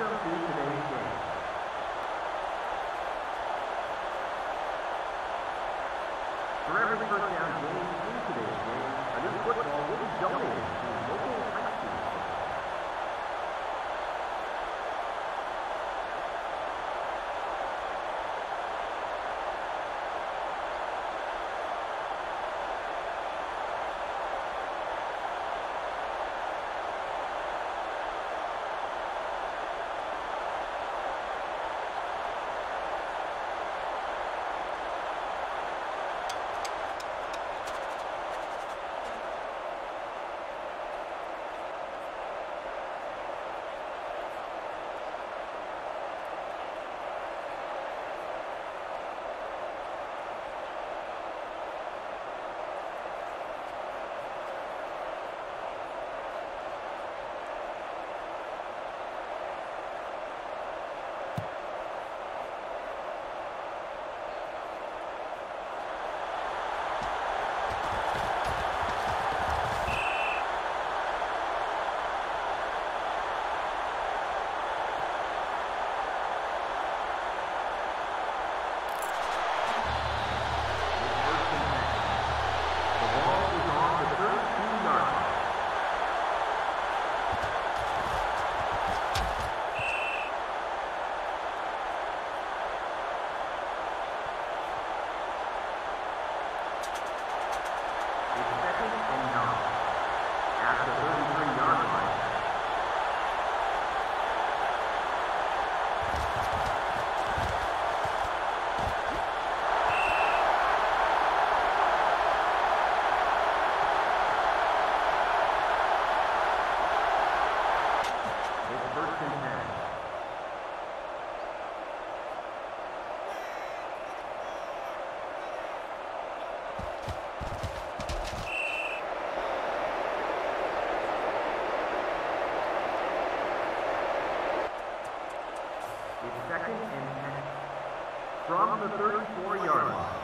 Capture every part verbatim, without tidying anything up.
Welcome to today's game. For every first down gain in today's game, a new football will be donated to local high school. Second and ten from the thirty-four yard line.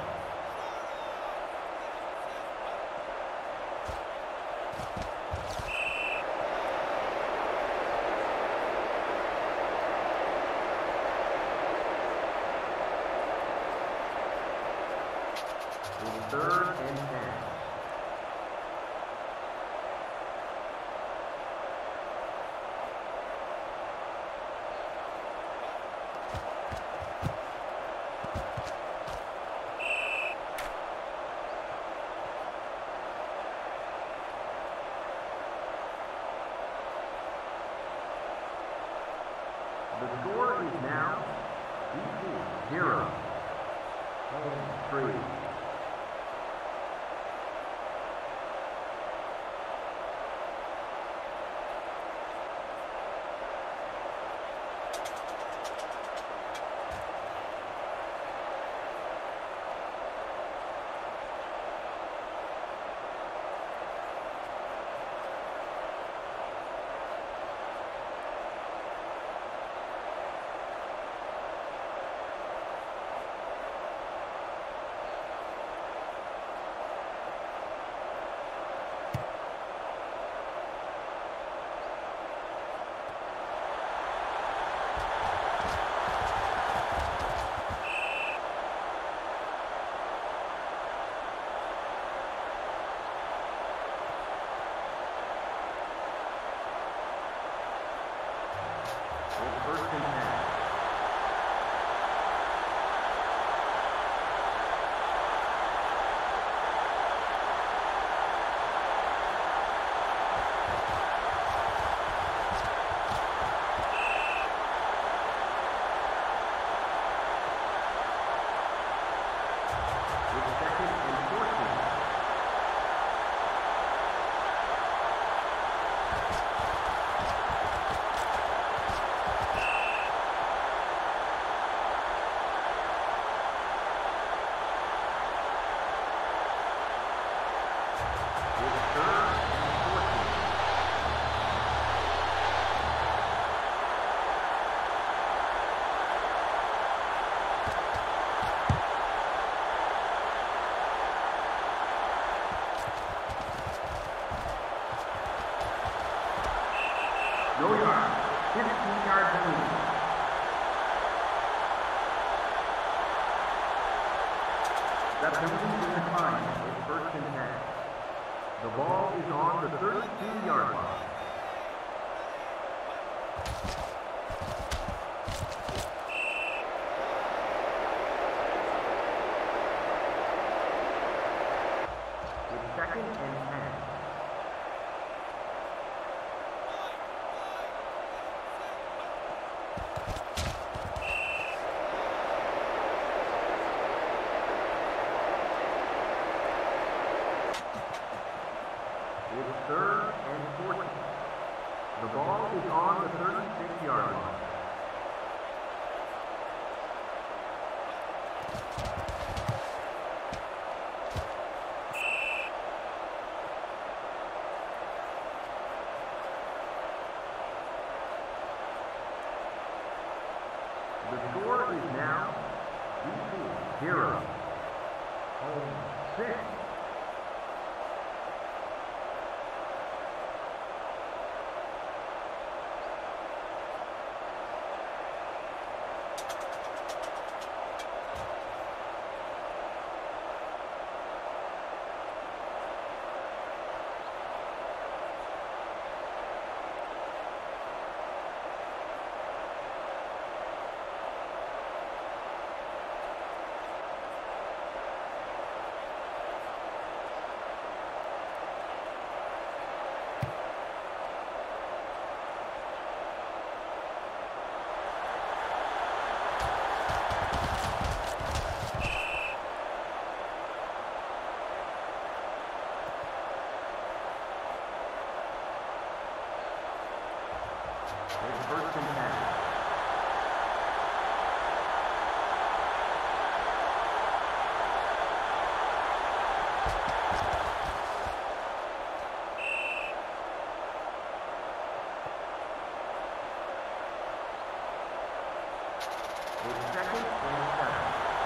It's third and ten. The score is now D C zero, home three. First and ten. It's second and fourteen. No yard. fifteen-yard penalty. That penalty is declined. It's first and ten. The ball is on the thirty-two-yard line. It's second and ten. It's third and fourteen. The ball is on the thirty-six-yard line. The score is now D C zero, home six. It's first and ten. It's second and seven.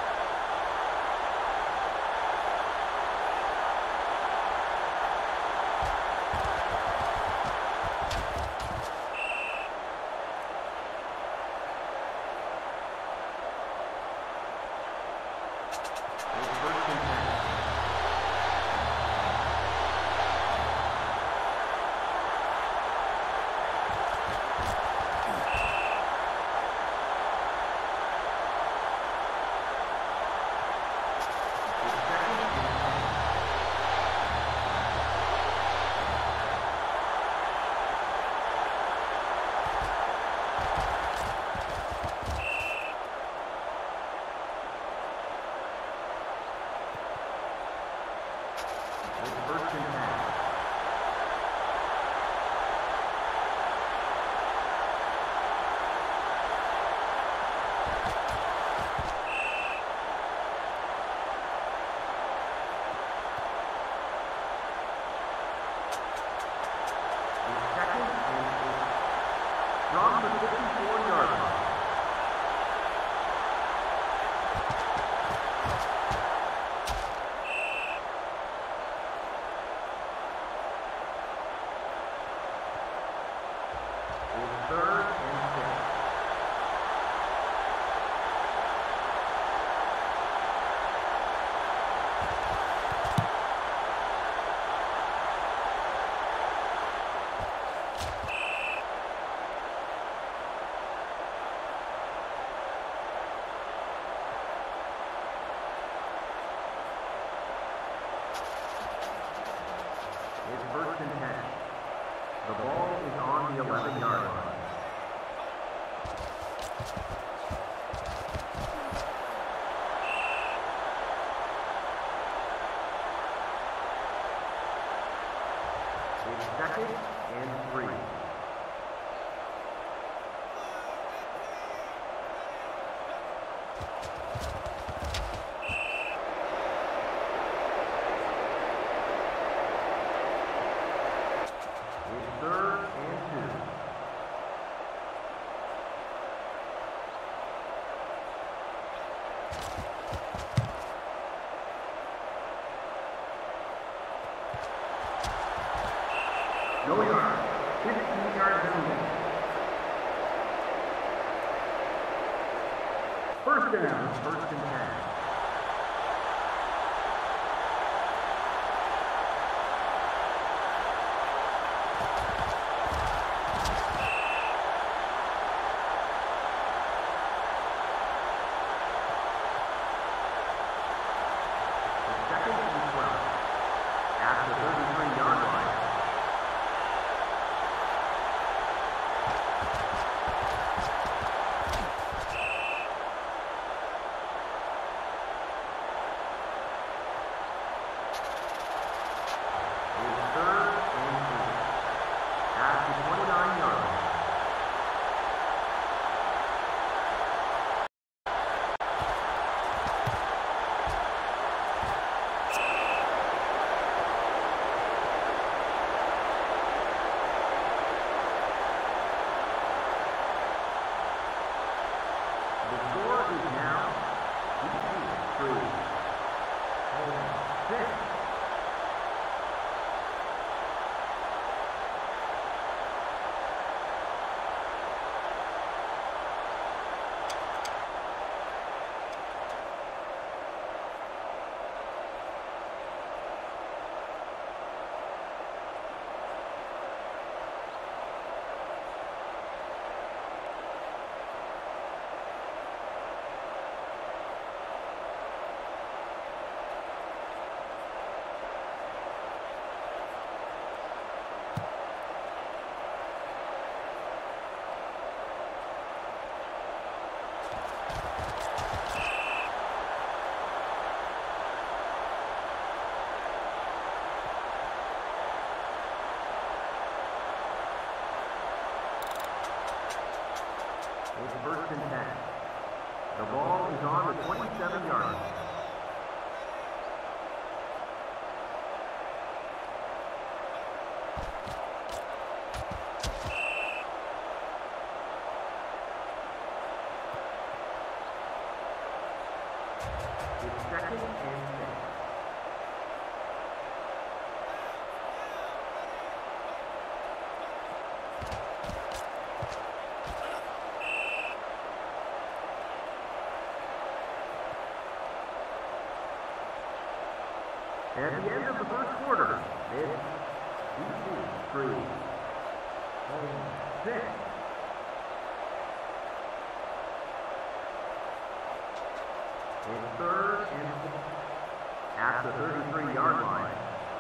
From the fifty-four-yard line. It's third and six. It's first and ten. The ball is on the eleven-yard line. It's second and three. It's third and two. No yard. down. First and ten. It's first and ten. The ball is on the twenty-seven yard line. It's second and six. At the end of the first quarter, it's D C three, home six. It's third and at the thirty-three yard line.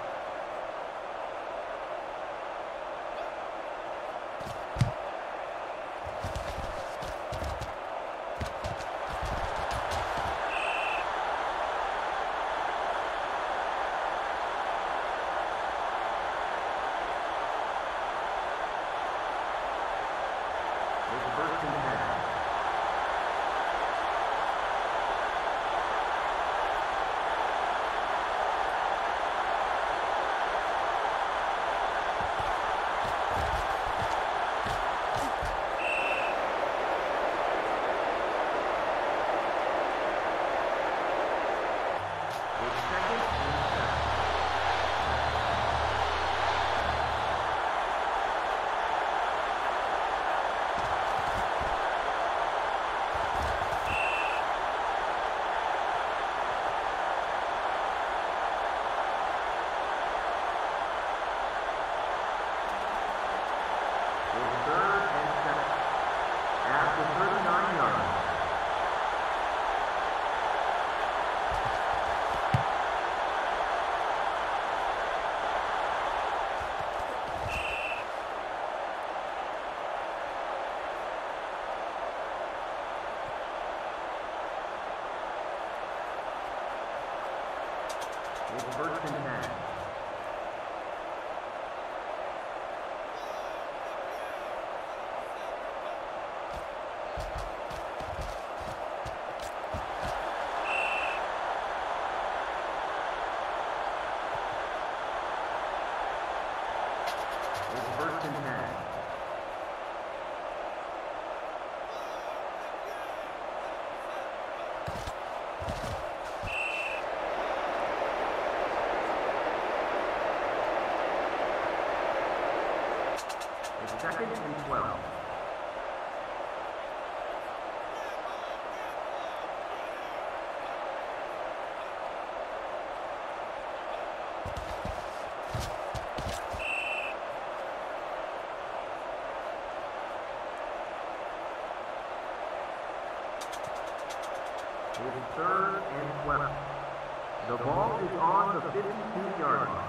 It's first and ten. It's first and ten. Second and twelve. is third and twelve. The ball is on the fifty-two yard line.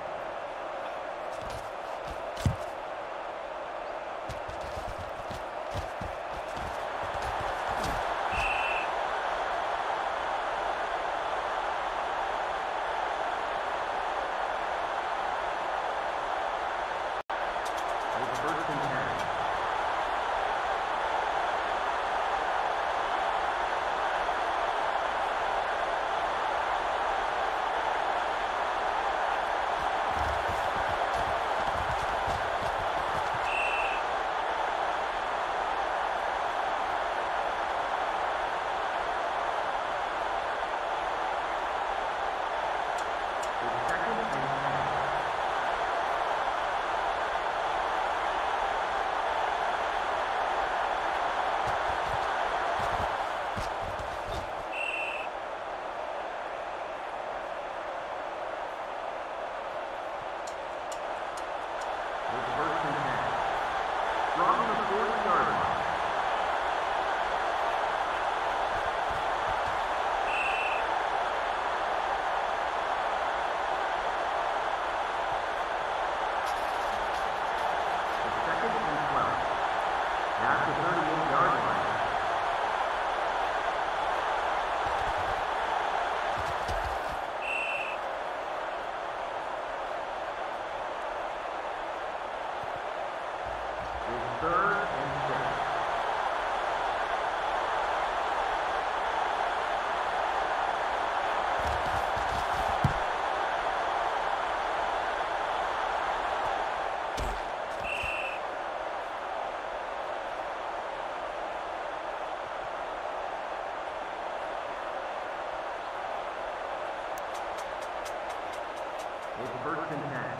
It's first and ten.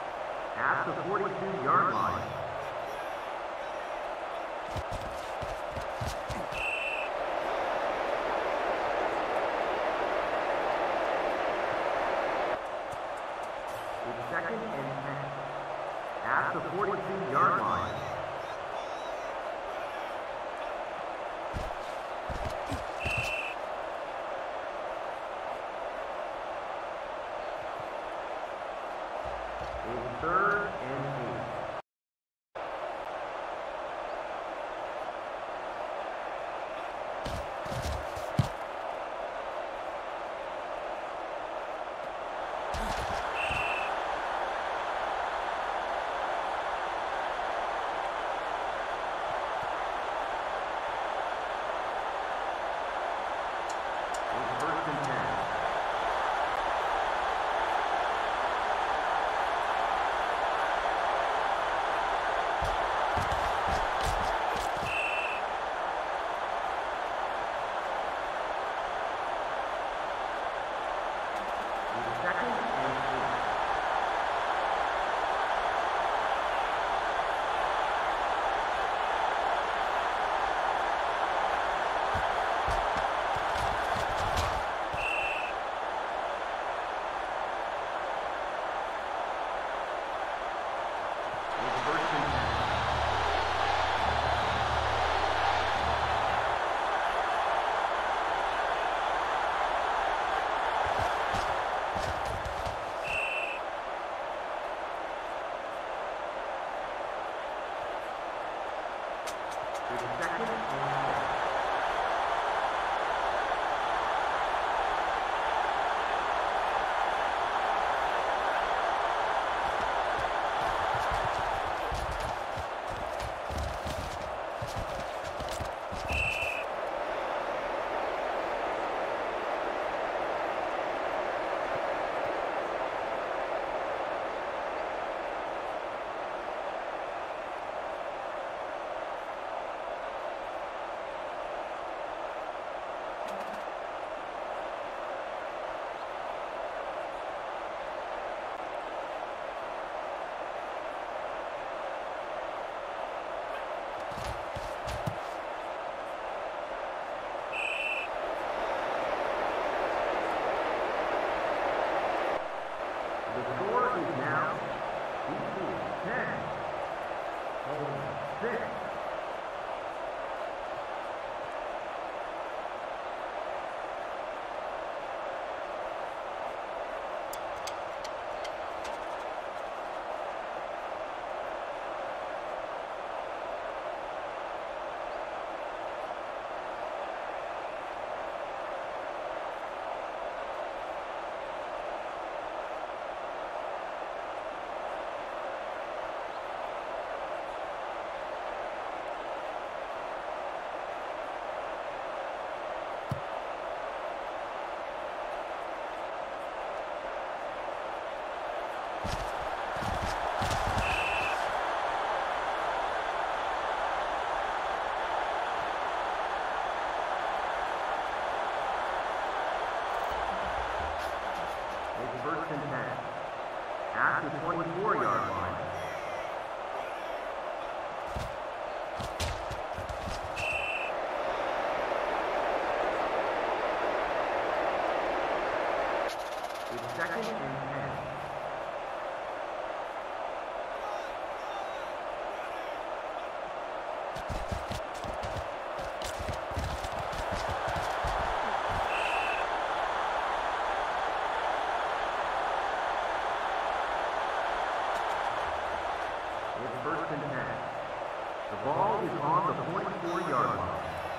At the forty-two yard line. It's second and ten. At the forty-two yard line. It's third and eight. It's first and ten. Second and eight. It's first and ten. It's second and six. The score is now equal ten. Home six. at the twenty-four yard line. It's second and ten. It's first and ten. The ball is on the twenty-four yard line.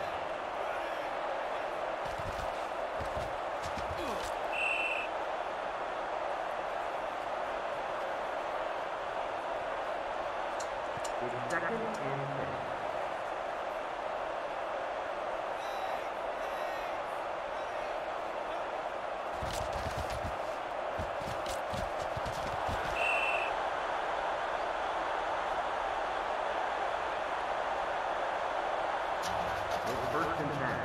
It's second and ten. It's first and ten.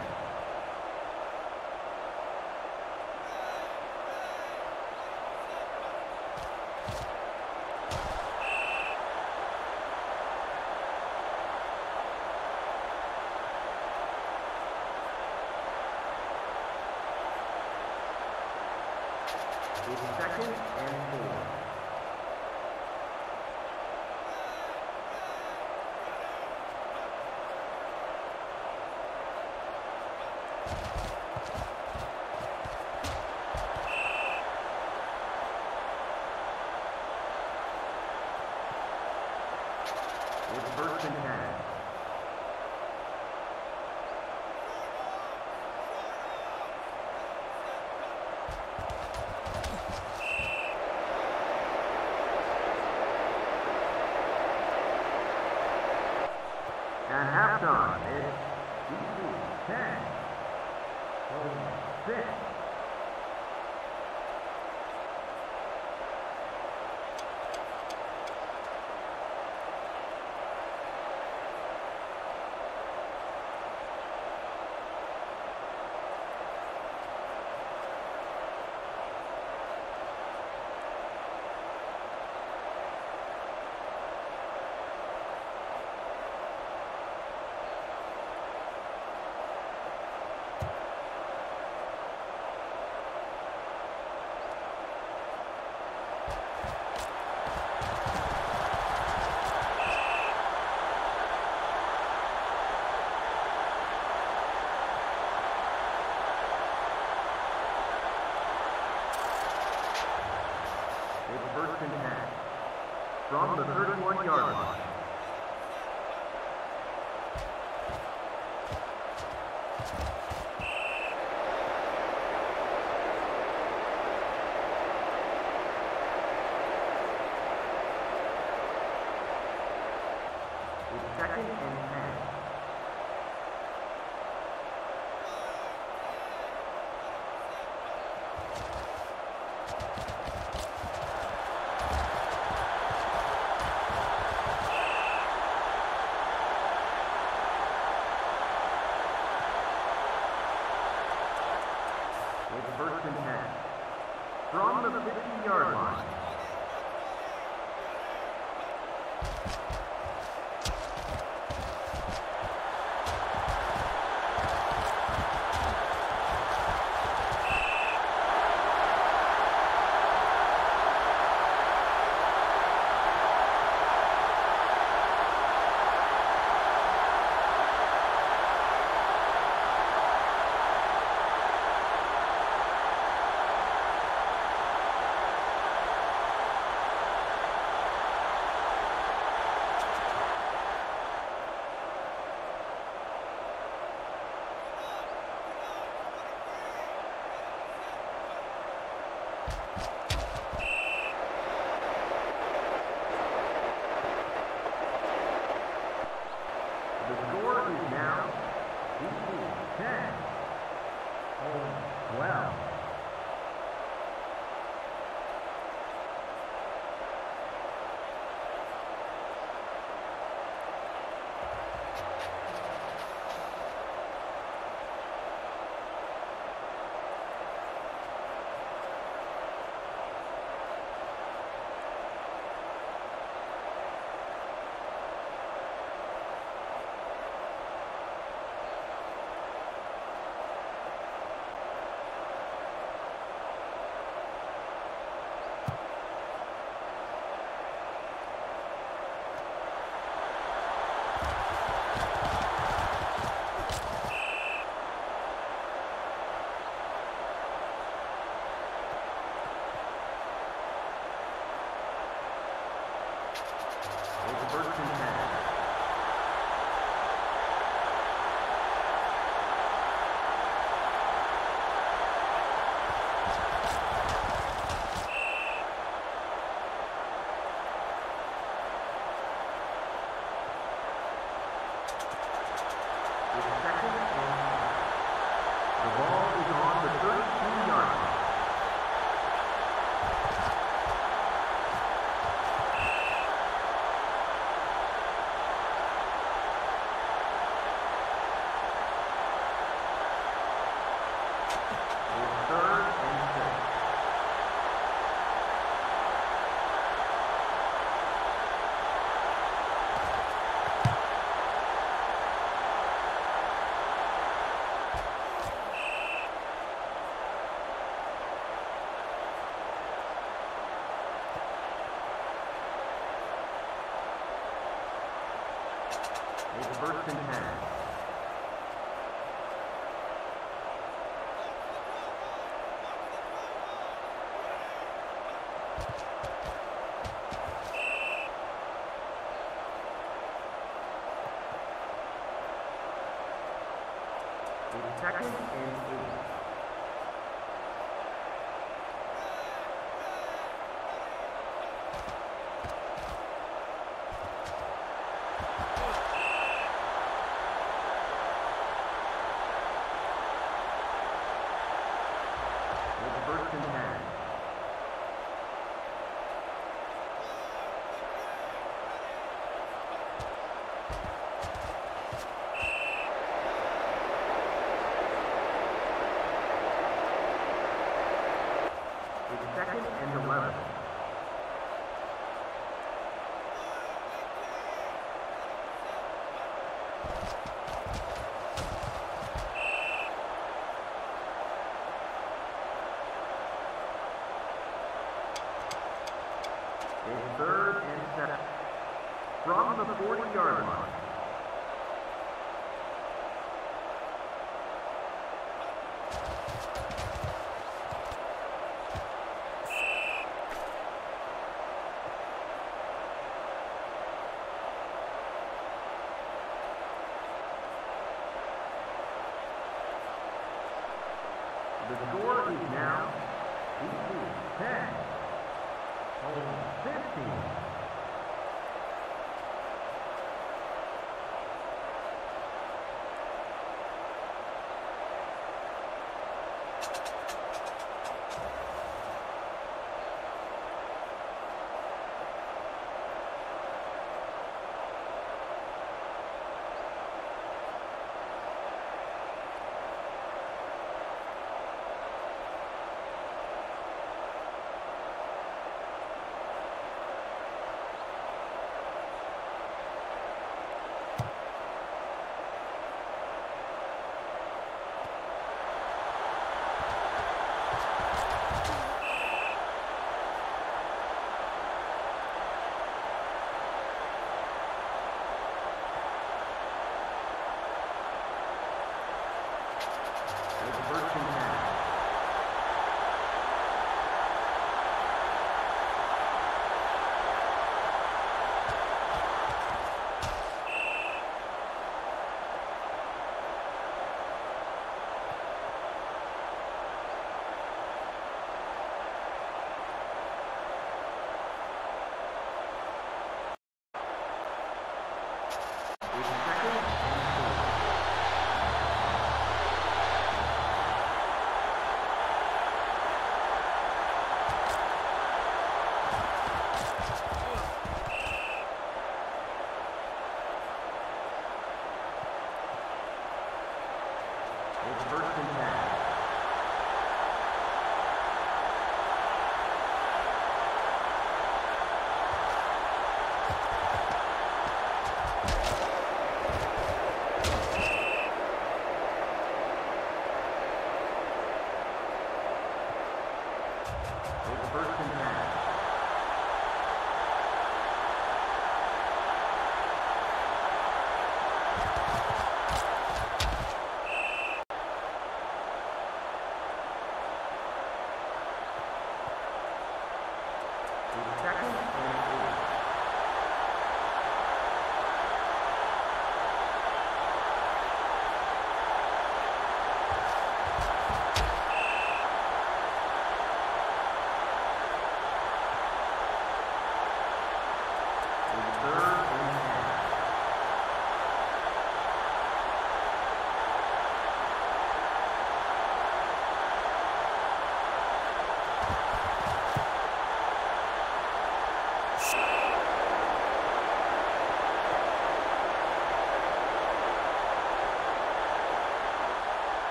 It's second and four. It's first and ten. At halftime, it's D C ten, home six. It's first and ten. From the thirty-one yard line. It's second and ten. It's first and ten. From the fifty yard line. The score is now D C ten, home twelve. It's second and eight. The ball is on the thirty-two yard line. It's first and ten. It's second and eight. First and ten. It's second and eleven. It's third and seven. From the forty yard line. The score is now ten. fifteen. First and ten. It's first and ten. It's first and ten. Second and eight.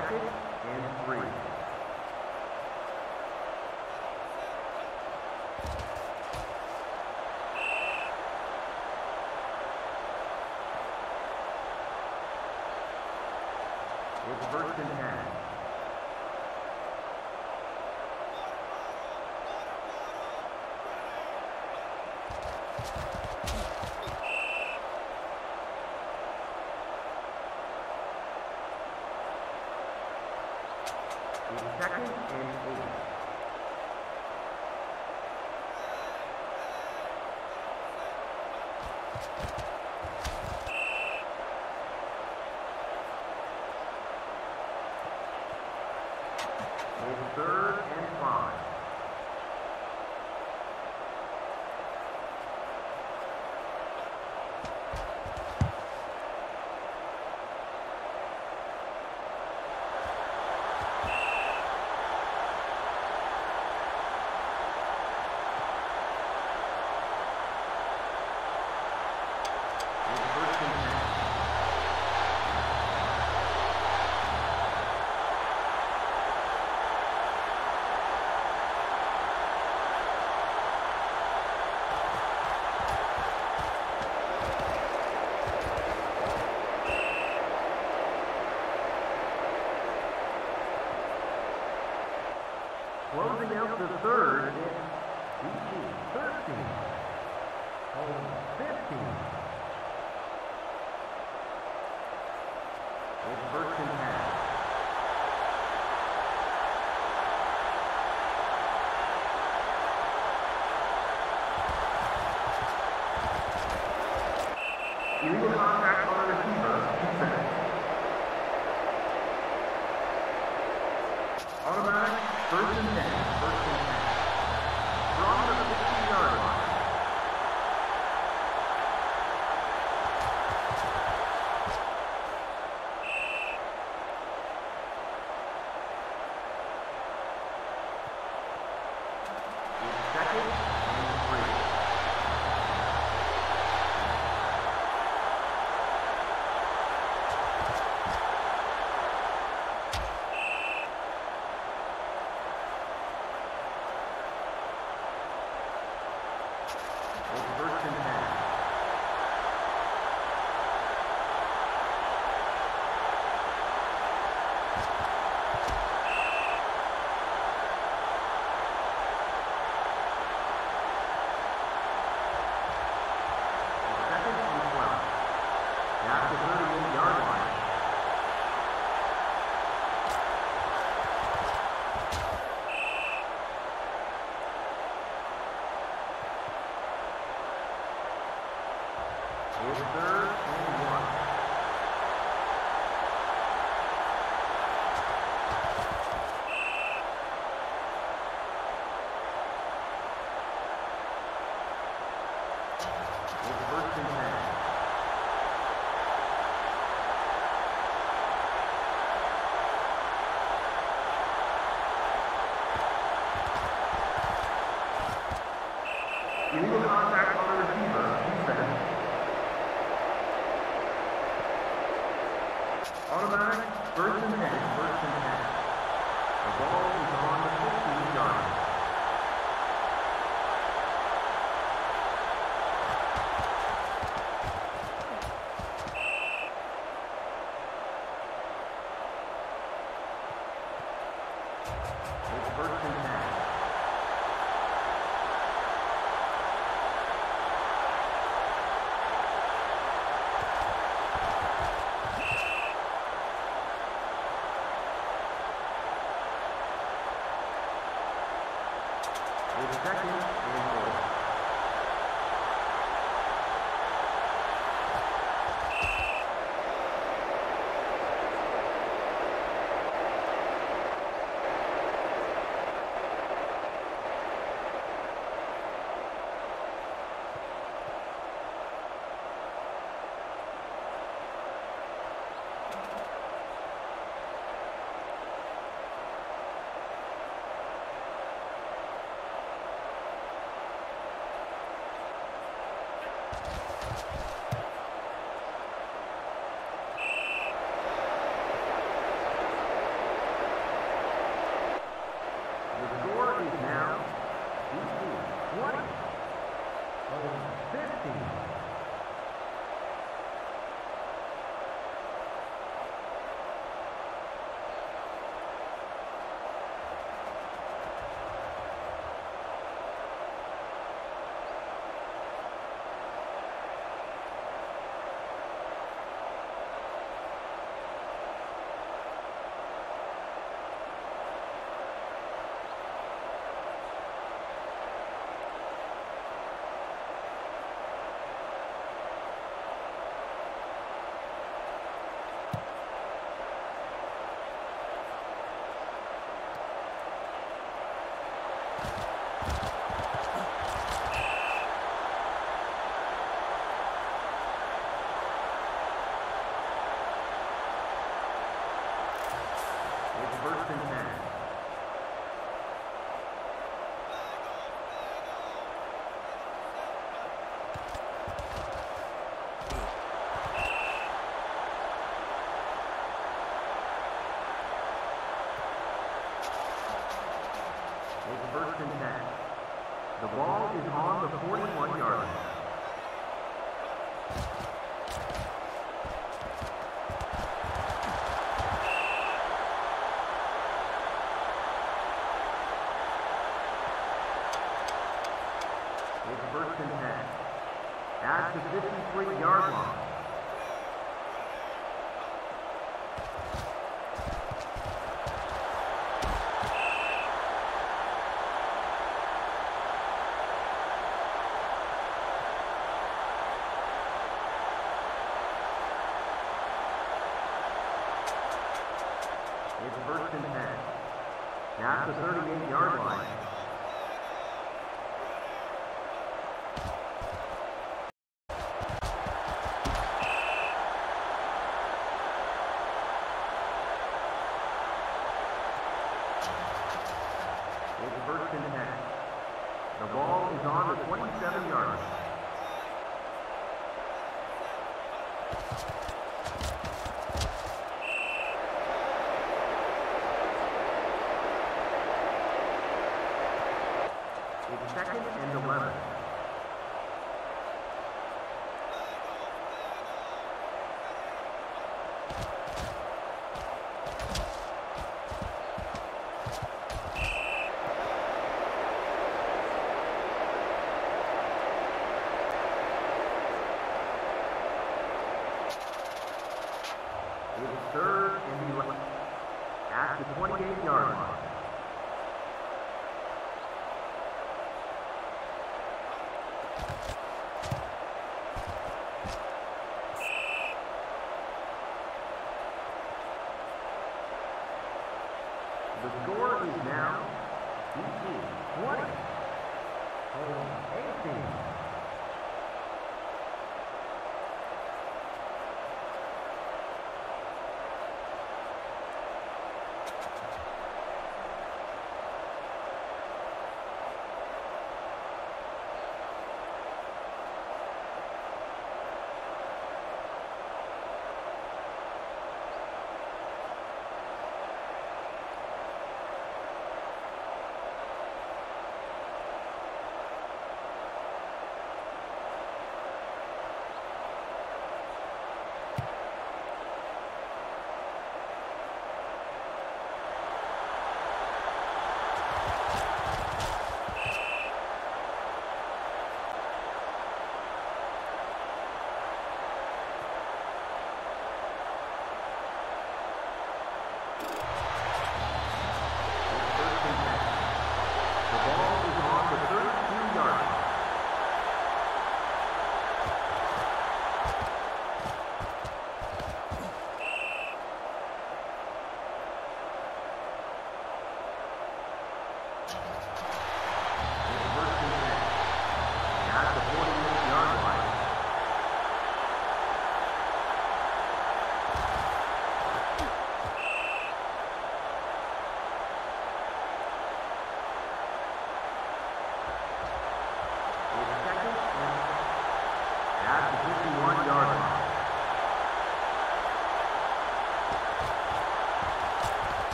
second and three. It's first and ten. It's second and eight. It's third and five. Closing out the third, it's D C thirteen, home fifteen. It's first and ten. Illegal contact on the receiver, defense. Automatic, first and ten, first and ten. From the fifteen-yard line. It's second and three. It's first and ten. It's second and twelve. At the thirty-eight-yard line. It's third and one. It's first and ten. Illegal contact on the receiver, defense. Automatic, first and ten, first and ten. The ball is on the fifteen-yard line. It's first and ten. fifteen. First and ten. It's first and ten. The ball is on the forty-one yard line. First and ten. At the fifty-three yard line. It's first and ten. At the thirty-eight yard line. First and ten. The ball is on the twenty-seven yard line. It's second and eleven. It's third and eleven at the twenty-eight yard line. The score is now B C twenty, home eighteen.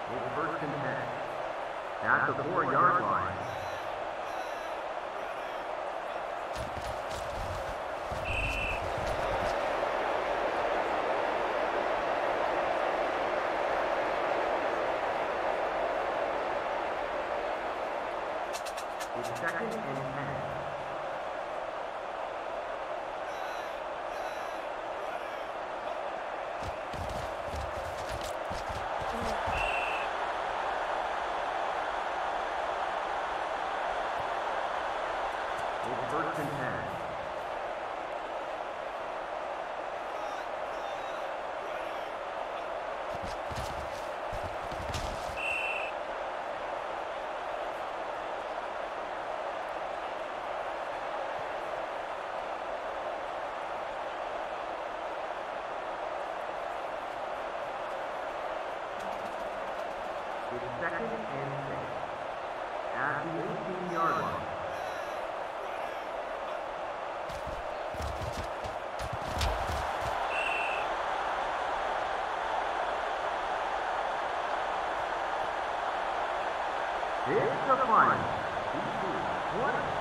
It's first and ten. At the four-yard line. It's second and ten. It's first and ten. It's second and six. At the eighteen-yard line. It's the final. B C twenty.